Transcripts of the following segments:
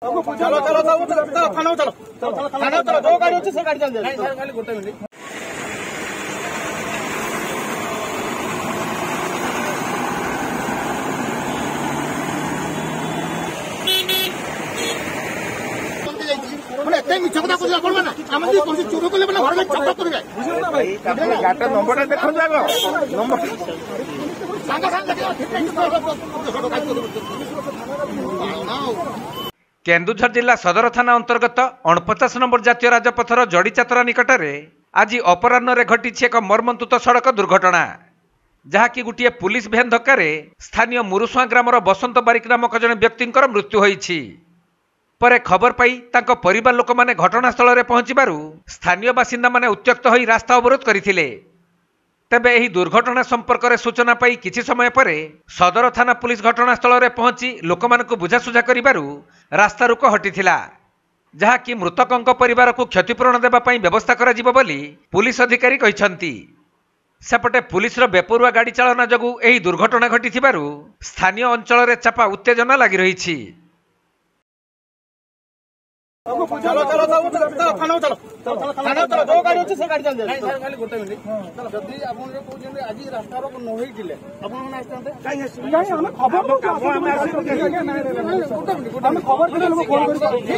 चलो चलो थाना चलो थाना चलो जो गाड़ी अच्छे से गाड़ी चल जाए खाली गोटे मिनिट मिछ कथा कह पड़ा ना आम चोर कले घर चक्कर करेंगे गाड़ी नंबर देखो नंबर केन्दुझर जिला सदर थाना अंतर्गत 49 नंबर जातीय राजपथर जड़ीचातरा निकट में आज अपराह्न घटी एक मर्मन्तुत सड़क दुर्घटना जहाँकि गोटे पुलिस भ्यान धक्का स्थानीय मुरुसुआ ग्रामर बसंत बारिक नामक जड़े व्यक्ति मृत्यु होईछि। परे खबर पाई तांको परिवार लोक माने घटनास्थल में पहुंचबारु स्थानीय बासिंदा माने उत्त्यक्त होई रास्ता अवरोध करथिले। तेबे एही दुर्घटना संपर्क में सूचना पाई किछि समय परे सदर थाना पुलिस घटनास्थल में पहुंची लोकमानकु बुझासुझा करिबारु रास्ता रोक हटिथिला जहाँकि मृतकंक परिवार को क्षतिपूरण देबा पई व्यवस्था करा जिवो बोली पुलिस अधिकारी कहिसंती। सेपटे पुलिस बेपरुआ गाड़ी चालना जगु एही दुर्घटना घटिथिबारु स्थानीय अंचल में चापा उत्तेजना लगी रही। चलो चलो थाना चलो थाना चलो जो गाड़ी अच्छे से गाड़ी चल जाए खाली गोटे मिनिट जदि आपन कहते आज रास्ता रोक न होइतिले आपन मन आस्ते काई हम खबर हम खबर के लोग फोन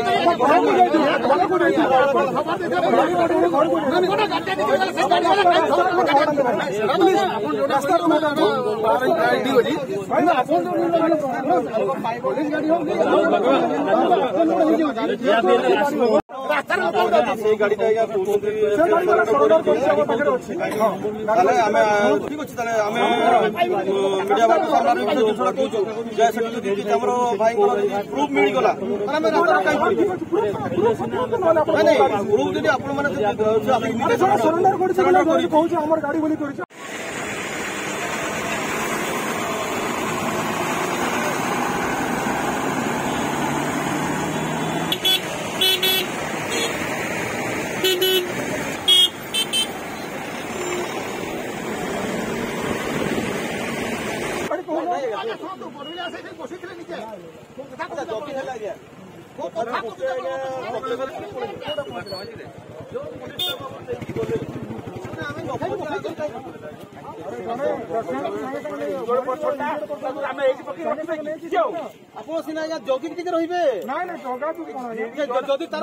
आप सीना जगिक टिके रहिबे ना ना जगा जदि तार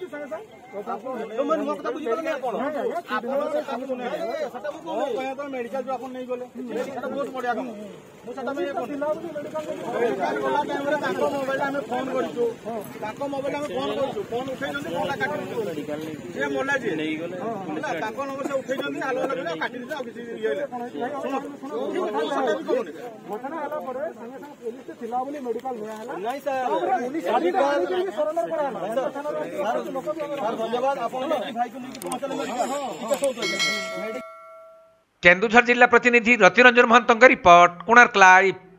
मो कथा बुझि पारे आपण सेटा को कहया तो मेडिकल जो आपण नै गले सेटा बहुत बढ़िया काम मु सेटा में मेडिकल वाला कैमरा ताको मोबाइल में फोन करिसु ताको मोबाइल में फोन करिसु फोन उठै जंदी फोन काटि मेडिकल से मोला जे नै गले ताको नंबर से उठै जंदी हालो हालो काटि दे आ किसी ये सुनो घटना हला परे संगे संगे पुलिस से थिला बोली मेडिकल में हला नहीं सर पुलिस अधिकारी सरेंडर करा सर धन्यवाद आपण भाई को लेके पहुंचले मेडिकल। केन्दुझर जिला प्रतिनिधि रतिरंजन महंतଙ୍କ रिपोर्ट कोणार्क लाइव।